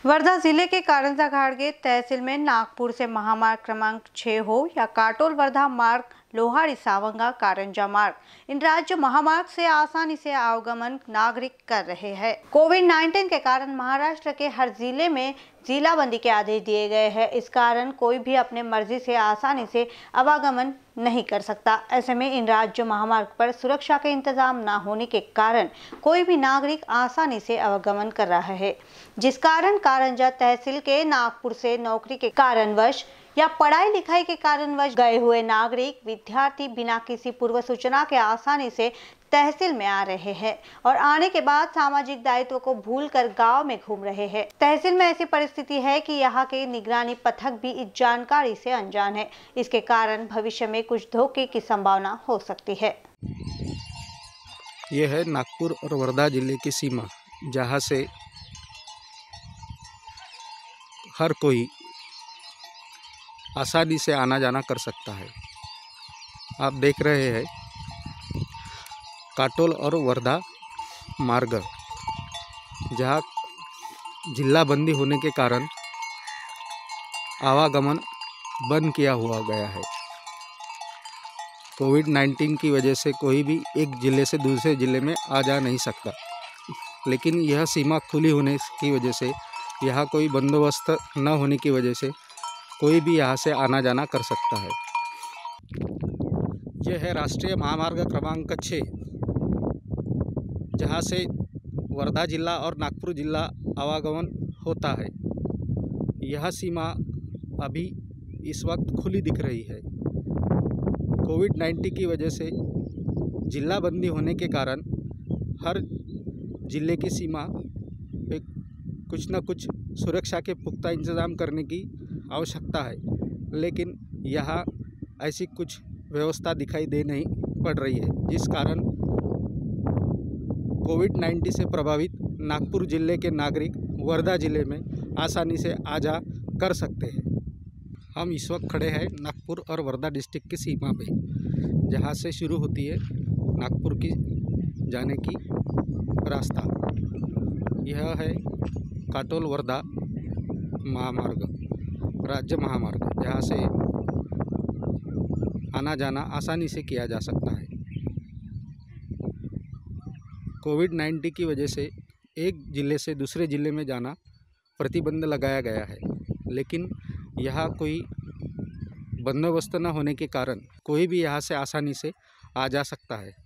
वर्धा जिले के कारंजा घाटगे तहसील में नागपुर से महामार्ग क्रमांक 6 हो या काटोल वर्धा मार्ग, लोहाड़ी सावंगा कारंजा मार्ग, इन राज्य महामार्ग से आसानी से आवागमन नागरिक कर रहे हैं। कोविड-19 के कारण महाराष्ट्र के हर जिले में जिलाबंदी के आदेश दिए गए हैं। इस कारण कोई भी अपने मर्जी से आसानी से आवागमन नहीं कर सकता। ऐसे में इन राज्य महामार्ग पर सुरक्षा के इंतजाम न होने के कारण कोई भी नागरिक आसानी से आवागमन कर रहा है, जिस कारण कारंजा तहसील के नागपुर से नौकरी के कारणवश या पढ़ाई लिखाई के कारणवश गए हुए नागरिक विद्यार्थी बिना किसी पूर्व सूचना के आसानी से तहसील में आ रहे हैं और आने के बाद सामाजिक दायित्व को भूलकर गांव में घूम रहे हैं। तहसील में ऐसी परिस्थिति है कि यहाँ के निगरानी पथक भी इस जानकारी से अनजान है। इसके कारण भविष्य में कुछ धोखे की संभावना हो सकती है। यह है नागपुर और वर्धा जिले की सीमा, जहाँ से हर कोई आसानी से आना जाना कर सकता है। आप देख रहे हैं काटोल और वर्धा मार्ग, जहाँ जिला बंदी होने के कारण आवागमन बंद किया हुआ गया है। कोविड-19 की वजह से कोई भी एक ज़िले से दूसरे ज़िले में आ जा नहीं सकता, लेकिन यह सीमा खुली होने की वजह से, यहाँ कोई बंदोबस्त न होने की वजह से कोई भी यहाँ से आना जाना कर सकता है। यह है राष्ट्रीय महामार्ग क्रमांक 6, जहाँ से वर्धा जिला और नागपुर जिला आवागमन होता है। यह सीमा अभी इस वक्त खुली दिख रही है। कोविड-19 की वजह से जिला बंदी होने के कारण हर जिले की सीमा पे कुछ न कुछ सुरक्षा के पुख्ता इंतज़ाम करने की आवश्यकता है, लेकिन यहाँ ऐसी कुछ व्यवस्था दिखाई दे नहीं पड़ रही है, जिस कारण कोविड-19 से प्रभावित नागपुर जिले के नागरिक वर्धा जिले में आसानी से आ जा कर सकते हैं। हम इस वक्त खड़े हैं नागपुर और वर्धा डिस्ट्रिक्ट की सीमा पे, जहाँ से शुरू होती है नागपुर की जाने की रास्ता। यह है काटोल वर्धा महामार्ग, राज्य महामार्ग, जहाँ से आना जाना आसानी से किया जा सकता है। कोविड-19 की वजह से एक ज़िले से दूसरे ज़िले में जाना प्रतिबंध लगाया गया है, लेकिन यहाँ कोई बंदोबस्त न होने के कारण कोई भी यहाँ से आसानी से आ जा सकता है।